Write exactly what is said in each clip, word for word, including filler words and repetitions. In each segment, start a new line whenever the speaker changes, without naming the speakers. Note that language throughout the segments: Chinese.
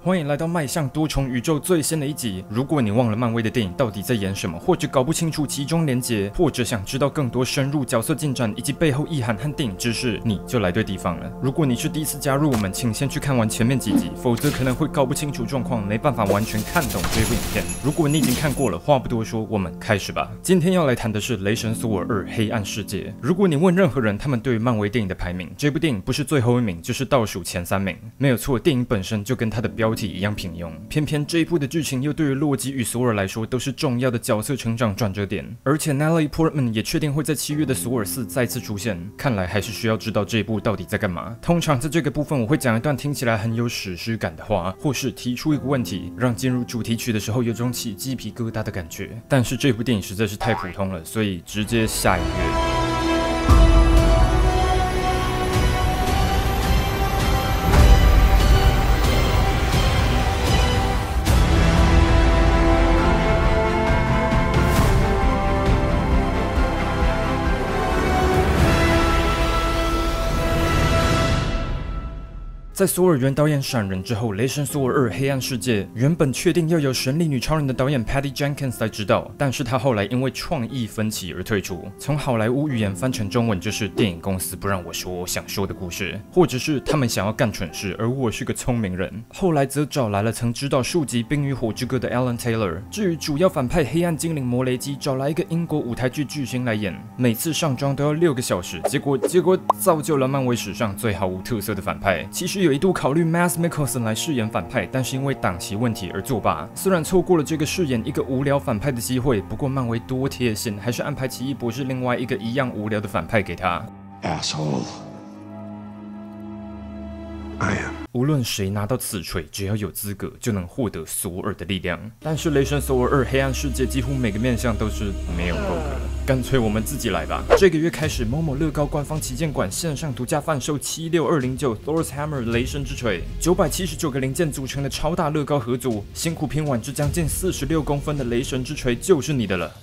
欢迎来到迈向多重宇宙最新的一集。如果你忘了漫威的电影到底在演什么，或者搞不清楚其中连结，或者想知道更多深入角色进展以及背后意涵和电影知识，你就来对地方了。如果你是第一次加入我们，请先去看完前面几集，否则可能会搞不清楚状况，没办法完全看懂这部影片。如果你已经看过了，话不多说，我们开始吧。今天要来谈的是《雷神索尔二：黑暗世界》。如果你问任何人，他们对于漫威电影的排名，这部电影不是最后一名，就是倒数前三名。没有错，电影本身就跟它的标题一样平庸。偏偏这一部的剧情又对于洛基与索尔来说都是重要的角色成长转折点，而且 Natalie Portman 也确定会在七月的索尔四再次出现，看来还是需要知道这一部到底在干嘛。通常在这个部分我会讲一段听起来很有史诗感的话，或是提出一个问题，让进入主题曲的时候有种起鸡皮疙瘩的感觉。但是这部电影实在是太普通了，所以直接下音乐。在索尔原导演闪人之后，《雷神索尔二：黑暗世界》原本确定要由神力女超人的导演 Patty Jenkins 来指导，但是他后来因为创意分歧而退出。从好莱坞语言翻成中文就是电影公司不让我说我想说的故事，或者是他们想要干蠢事，而我是个聪明人。后来则找来了曾指导数集《冰与火之歌》的 Alan Taylor。至于主要反派黑暗精灵摩雷基，找来一个英国舞台剧巨星来演，每次上妆都要六个小时，结果结果造就了漫威史上最毫无特色的反派。其实有一度考虑 Mads Mikkelsen 来饰演反派，但是因为档期问题而作罢。虽然错过了这个饰演一个无聊反派的机会，不过漫威多贴心，还是安排奇异博士另外一个一样无聊的反派给他。
Asshole. I am.
无论谁拿到此锤，只要有资格就能获得索尔的力量。但是雷神索尔二：黑暗世界几乎每个面向都是没有够格，干脆我们自己来吧。这个月开始，某某乐高官方旗舰馆线上独家贩售七六二零九 Thor's Hammer 雷神之锤，九百七十九个零件组成的超大乐高合组，辛苦拼完这将近四十六公分的雷神之锤就是你的了。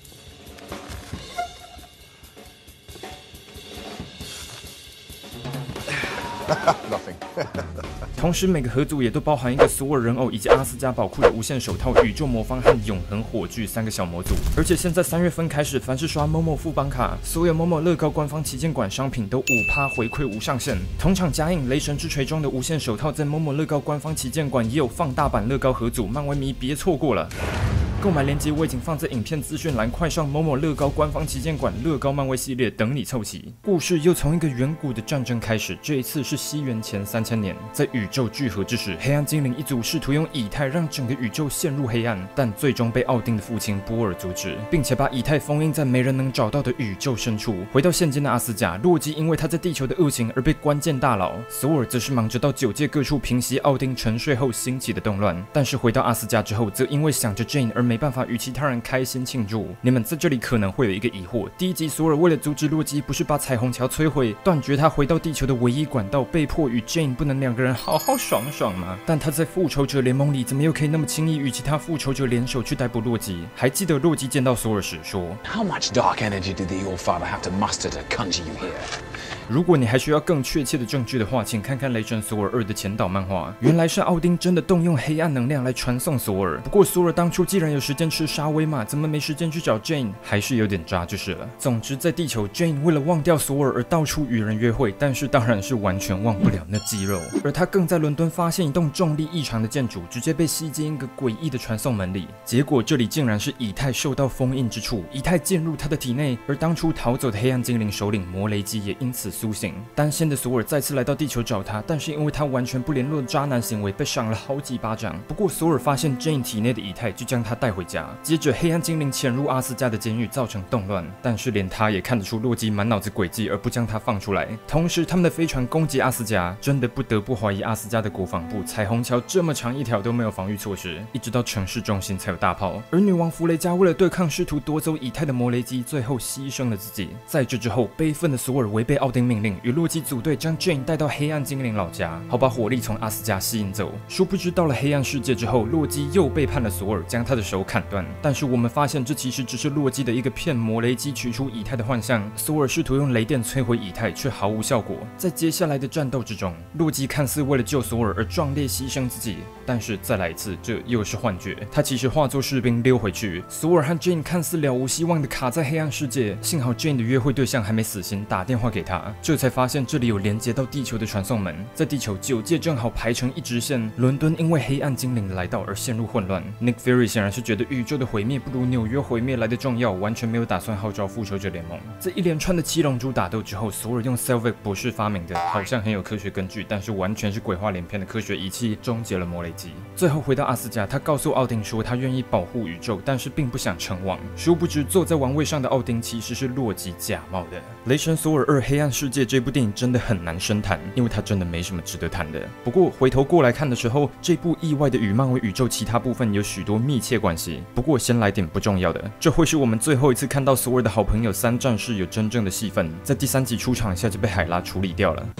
Nothing.
同时，每个合组也都包含一个索尔人偶以及阿斯加宝库的无限手套、宇宙魔方和永恒火炬三个小模组。而且现在三月份开始，凡是刷某某富邦卡，所有某某乐高官方旗舰馆商品都 百分之五 回馈无上限。同场加映雷神之锤中的无限手套，在某某乐高官方旗舰馆也有放大版乐高合组，漫威迷别错过了。购买链接我已经放在影片资讯栏，快上某某乐高官方旗舰馆乐高漫威系列等你凑齐。故事又从一个远古的战争开始，这一次是西元前三千年，在宇宙聚合之时，黑暗精灵一族试图用以太让整个宇宙陷入黑暗，但最终被奥丁的父亲波尔阻止，并且把以太封印在没人能找到的宇宙深处。回到现今的阿斯加，洛基因为他在地球的恶行而被关进大牢，索尔则是忙着到九界各处平息奥丁沉睡后兴起的动乱。但是回到阿斯加之后，则因为想着 Jane 而没办法与其他人开心庆祝。你们在这里可能会有一个疑惑：第一集索尔为了阻止洛基，不是把彩虹桥摧毁，断绝他回到地球的唯一管道，被迫与 Jane 不能两个人好好爽爽吗？但他在复仇者联盟里怎么又可以那么轻易与其他复仇者联手去逮捕洛基？还记得洛基见到索尔时说
How much dark energy did the All-Father have to muster to conjure you here?
如果你还需要更确切的证据的话，请看看《雷神索尔二》的前导漫画。原来是奥丁真的动用黑暗能量来传送索尔。不过索尔当初既然有时间吃沙威玛，怎么没时间去找 Jane？ 还是有点渣就是了。总之，在地球 ，Jane 为了忘掉索尔而到处与人约会，但是当然是完全忘不了那肌肉。而他更在伦敦发现一栋重力异常的建筑，直接被吸进一个诡异的传送门里。结果这里竟然是以太受到封印之处，以太进入他的体内，而当初逃走的黑暗精灵首领摩雷基也因此苏醒。担心的索尔再次来到地球找他，但是因为他完全不联络的渣男行为，被赏了好几巴掌。不过索尔发现 Jane 体内的以太，就将他带回家。接着黑暗精灵潜入阿斯加的监狱，造成动乱。但是连他也看得出洛基满脑子诡计，而不将他放出来。同时他们的飞船攻击阿斯加，真的不得不怀疑阿斯加的国防部彩虹桥这么长一条都没有防御措施，一直到城市中心才有大炮。而女王弗雷加为了对抗试图夺走以太的摩雷基，最后牺牲了自己。在这之后，悲愤的索尔违背奥丁命令，与洛基组队将 Jane 带到黑暗精灵老家，好把火力从阿斯加吸引走。殊不知到了黑暗世界之后，洛基又背叛了索尔，将他的手手砍断。但是我们发现这其实只是洛基的一个骗魔雷基取出以太的幻象。索尔试图用雷电摧毁以太，却毫无效果。在接下来的战斗之中，洛基看似为了救索尔而壮烈牺牲自己，但是再来一次，这又是幻觉。他其实化作士兵溜回去。索尔和 Jane 看似了无希望的卡在黑暗世界，幸好 Jane 的约会对象还没死心，打电话给他，这才发现这里有连接到地球的传送门。在地球九界正好排成一直线，伦敦因为黑暗精灵的来到而陷入混乱。Nick Fury 显然是觉得宇宙的毁灭不如纽约毁灭来的重要，完全没有打算号召复仇者联盟。在一连串的七龙珠打斗之后，索尔用 Selvig 博士发明的，好像很有科学根据，但是完全是鬼话连篇的科学仪器，终结了魔雷基。最后回到阿斯加，他告诉奥丁说他愿意保护宇宙，但是并不想成王。殊不知坐在王位上的奥丁其实是洛基假冒的。雷神索尔二黑暗世界这部电影真的很难深谈，因为它真的没什么值得谈的。不过回头过来看的时候，这部意外的与漫威宇宙其他部分有许多密切关系。不过先来点不重要的，这会是我们最后一次看到索尔的好朋友三战士有真正的戏份，在第三集出场下就被海拉处理掉了。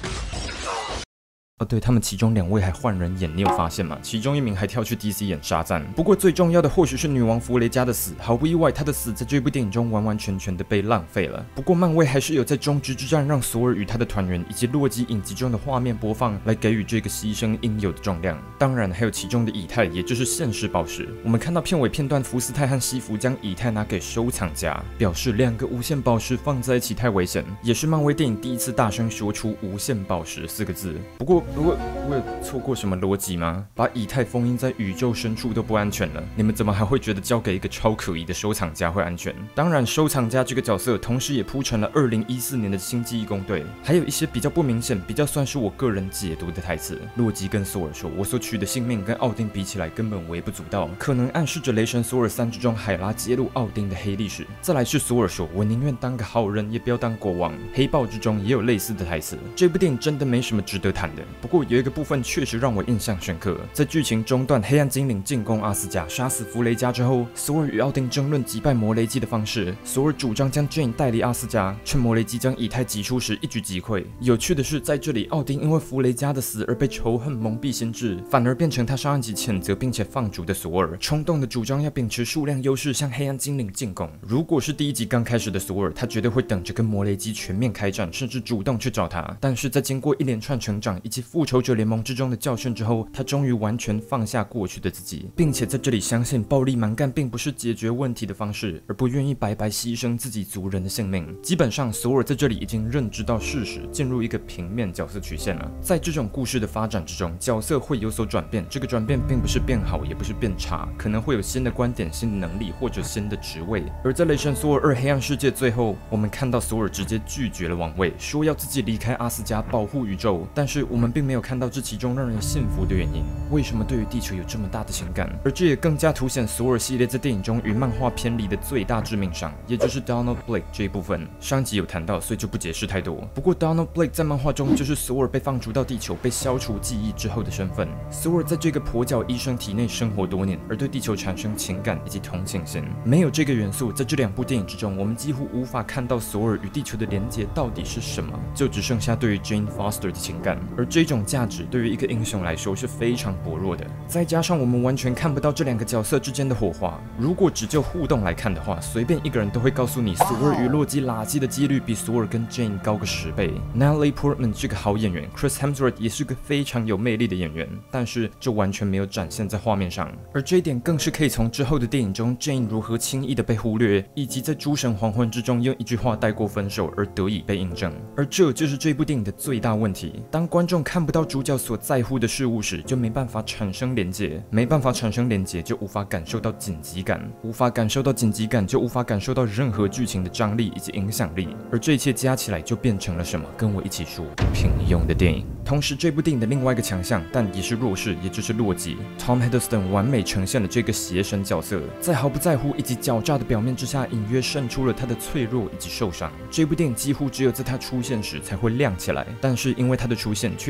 哦，对，他们其中两位还换人演，你有发现吗？其中一名还跳去 D C 演沙赞。不过最重要的或许是女王弗雷加的死，毫不意外，她的死在这部电影中完完全全的被浪费了。不过漫威还是有在终局之战让索尔与他的团员以及洛基影集中的画面播放，来给予这个牺牲应有的重量。当然还有其中的以太，也就是现世宝石。我们看到片尾片段，福斯泰和西弗将以太拿给收藏家，表示两个无限宝石放在一起太危险，也是漫威电影第一次大声说出无限宝石四个字。不过如果我有错过什么逻辑吗？把以太封印在宇宙深处都不安全了，你们怎么还会觉得交给一个超可疑的收藏家会安全？当然，收藏家这个角色同时也铺成了二零一四年的星际义工队，还有一些比较不明显、比较算是我个人解读的台词。洛基跟索尔说：“我所取的性命跟奥丁比起来根本微不足道”，可能暗示着雷神索尔三之中海拉揭露奥丁的黑历史。再来是索尔说：“我宁愿当个好人，也不要当国王。”黑豹之中也有类似的台词。这部电影真的没什么值得谈的，不过有一个部分确实让我印象深刻。在剧情中段，黑暗精灵进攻阿斯加，杀死弗雷加之后，索尔与奥丁争论击败魔雷基的方式。索尔主张将 Jane 带离阿斯加，趁魔雷基将以太挤出时一举击溃。有趣的是，在这里，奥丁因为弗雷加的死而被仇恨蒙蔽心智，反而变成他上一集谴责并且放逐的索尔，冲动的主张要秉持数量优势向黑暗精灵进攻。如果是第一集刚开始的索尔，他绝对会等着跟魔雷基全面开战，甚至主动去找他。但是在经过一连串成长以及复仇者联盟之中的教训之后，他终于完全放下过去的自己，并且在这里相信暴力蛮干并不是解决问题的方式，而不愿意白白牺牲自己族人的性命。基本上，索尔在这里已经认知到事实，进入一个平面角色曲线了。在这种故事的发展之中，角色会有所转变，这个转变并不是变好，也不是变差，可能会有新的观点、新的能力或者新的职位。而在雷神索尔二黑暗世界最后，我们看到索尔直接拒绝了王位，说要自己离开阿斯加保护宇宙，但是我们并没有看到这其中让人信服的原因。为什么对于地球有这么大的情感？而这也更加凸显索尔系列在电影中与漫画偏离的最大致命伤，也就是 Donald Blake 这一部分。上集有谈到，所以就不解释太多。不过 Donald Blake 在漫画中就是索尔被放逐到地球、被消除记忆之后的身份。索尔在这个跛脚医生体内生活多年，而对地球产生情感以及同情心。没有这个元素，在这两部电影之中，我们几乎无法看到索尔与地球的连结到底是什么，就只剩下对于 Jane Foster 的情感。而这种价值对于一个英雄来说是非常薄弱的。再加上我们完全看不到这两个角色之间的火花。如果只就互动来看的话，随便一个人都会告诉你，索尔与洛基拉基的几率比索尔跟 Jane 高个十倍。Natalie Portman 是个好演员 ，Chris Hemsworth 也是个非常有魅力的演员，但是这完全没有展现在画面上。而这一点更是可以从之后的电影中 Jane 如何轻易的被忽略，以及在诸神黄昏之中用一句话带过分手而得以被印证。而这就是这部电影的最大问题。当观众看不到主角所在乎的事物时，就没办法产生连结，没办法产生连结，就无法感受到紧急感，无法感受到紧急感，就无法感受到任何剧情的张力以及影响力。而这一切加起来，就变成了什么？跟我一起说，平庸的电影。同时，这部电影的另外一个强项，但也是弱势，也就是洛基。Tom Hiddleston 完美呈现了这个邪神角色，在毫不在乎以及狡诈的表面之下，隐约渗出了他的脆弱以及受伤。这部电影几乎只有在他出现时才会亮起来，但是因为他的出现，却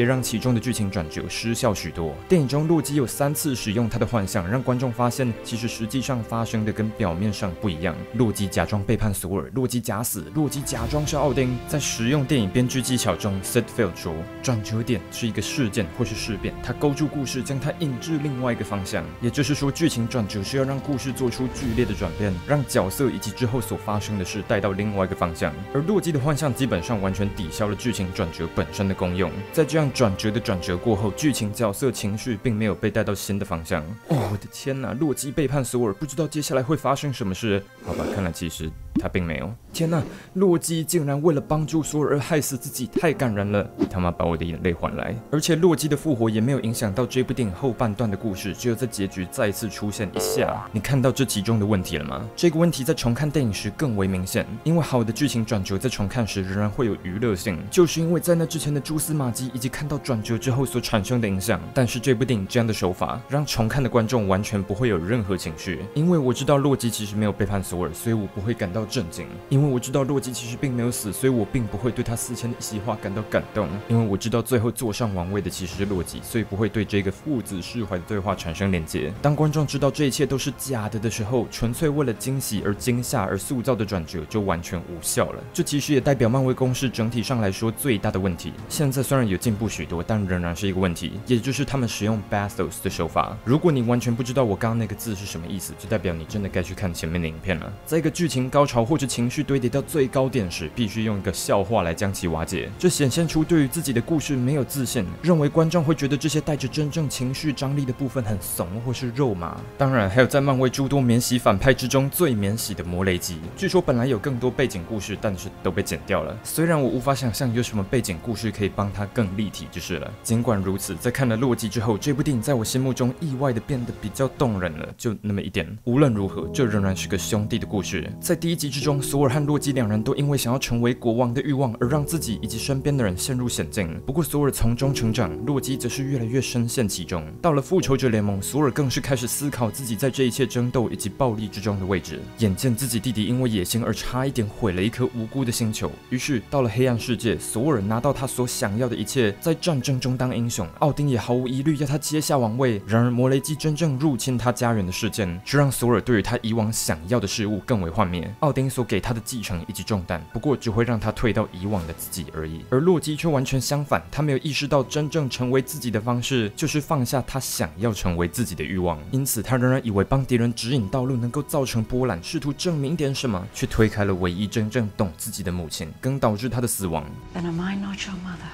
让其中的剧情转折失效许多。电影中洛基有三次使用他的幻象，让观众发现其实实际上发生的跟表面上不一样。洛基假装背叛索尔，洛基假死，洛基假装是奥丁。在实用电影编剧技巧中 ，Sitfield 说，转折点是一个事件或是事变，它勾住故事，将它引至另外一个方向。也就是说，剧情转折是要让故事做出剧烈的转变，让角色以及之后所发生的事带到另外一个方向。而洛基的幻象基本上完全抵消了剧情转折本身的功用。在这样转折的转折过后，剧情、角色、情绪并没有被带到新的方向。哦，我的天哪！洛基背叛索尔，不知道接下来会发生什么事。好吧，看来其实他并没有。天哪！洛基竟然为了帮助索尔而害死自己，太感人了！你他妈把我的眼泪还来！而且洛基的复活也没有影响到这部电影后半段的故事，只有在结局再次出现一下。你看到这其中的问题了吗？这个问题在重看电影时更为明显，因为好的剧情转折在重看时仍然会有娱乐性，就是因为在那之前的蛛丝马迹以及看到转折之后所产生的影响。但是这部电影这样的手法，让重看的观众完全不会有任何情绪，因为我知道洛基其实没有背叛索尔，所以我不会感到震惊；因为我知道洛基其实并没有死，所以我并不会对他死前的一席话感到感动；因为我知道最后坐上王位的其实是洛基，所以不会对这个父子释怀的对话产生连结。当观众知道这一切都是假的的时候，纯粹为了惊喜而惊吓而塑造的转折就完全无效了。这其实也代表漫威公司整体上来说最大的问题。现在虽然有进步许多，但仍然是一个问题，也就是他们使用 bathos 的手法。如果你完全不知道我刚刚那个字是什么意思，就代表你真的该去看前面的影片了。在一个剧情高潮或者情绪堆叠到最高点时，必须用一个笑话来将其瓦解，这显现出对于自己的故事没有自信，认为观众会觉得这些带着真正情绪张力的部分很怂或是肉麻。当然，还有在漫威诸多免洗反派之中最免洗的魔雷基，据说本来有更多背景故事，但是都被剪掉了。虽然我无法想象有什么背景故事可以帮他更立体就是了。尽管如此，在看了洛基之后，这部电影在我心目中意外的变得比较动人了，就那么一点。无论如何，这仍然是个兄弟的故事。在第一集之中，索尔和洛基两人都因为想要成为国王的欲望而让自己以及身边的人陷入险境。不过索尔从中成长，洛基则是越来越深陷其中。到了复仇者联盟，索尔更是开始思考自己在这一切争斗以及暴力之中的位置。眼见自己弟弟因为野心而差一点毁了一颗无辜的星球，于是到了黑暗世界，索尔拿到他所想要的一切，在战争中当英雄。奥丁也毫无疑虑要他接下王位。然而魔雷基真正入侵他家园的事件，却让索尔对于他以往想要的事物更为幻灭。奥丁所给他的继承以及重担，不过只会让他退到以往的自己而已。而洛基却完全相反，他没有意识到真正成为自己的方式，就是放下他想要成为自己的欲望。因此，他仍然以为帮敌人指引道路能够造成波澜，试图证明点什么，却推开了唯一真正懂自己的母亲，更导致他的死亡。
Then am I not your mother?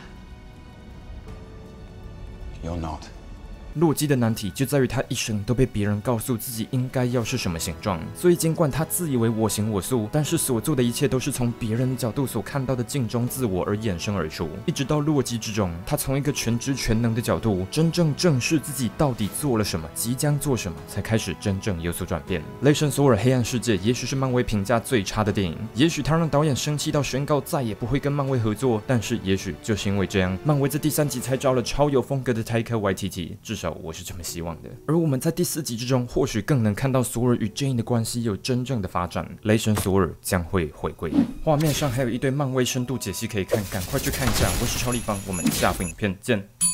You're not.
洛基的难题就在于他一生都被别人告诉自己应该要是什么形状，所以尽管他自以为我行我素，但是所做的一切都是从别人的角度所看到的镜中自我而衍生而出。一直到洛基之中，他从一个全知全能的角度，真正正视自己到底做了什么，即将做什么，才开始真正有所转变。雷神索尔黑暗世界也许是漫威评价最差的电影，也许他让导演生气到宣告再也不会跟漫威合作，但是也许就是因为这样，漫威在第三集才招了超有风格的 Taika Waititi， 至少我是这么希望的。而我们在第四集之中，或许更能看到索尔与 Jane 的关系有真正的发展，雷神索尔将会回归。画面上还有一堆漫威深度解析可以看，赶快去看一下。我是超立方，我们下部影片见。